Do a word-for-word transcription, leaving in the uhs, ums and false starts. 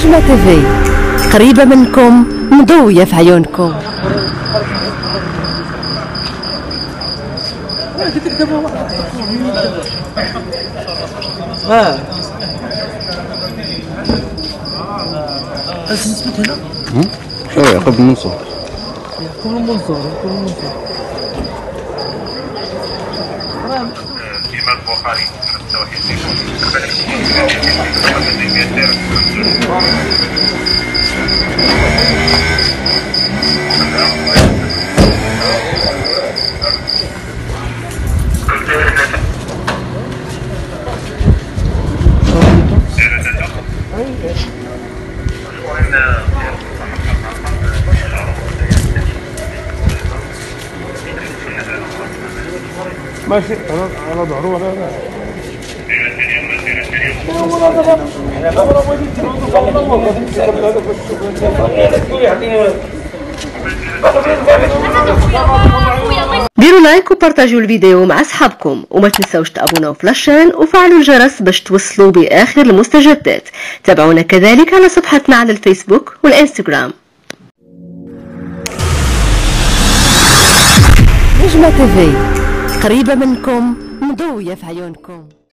نجمة تيفي قريبة منكم مضوية في عيونكم. اه بس نثبت هنا. شو يعقوب المنصور؟ يعقوب المنصور يعقوب المنصور الإمام البخاري ماشي انا على ظهره ولا لا. ديروا لايك وبارتاجوا الفيديو مع اصحابكم، وما تنسوش تابوناو في لاشين وفعلوا الجرس باش توصلوا باخر المستجدات. تابعونا كذلك على صفحتنا على الفيسبوك والانستغرام. نجمة تيفي قريبة منكم مضوية في عيونكم.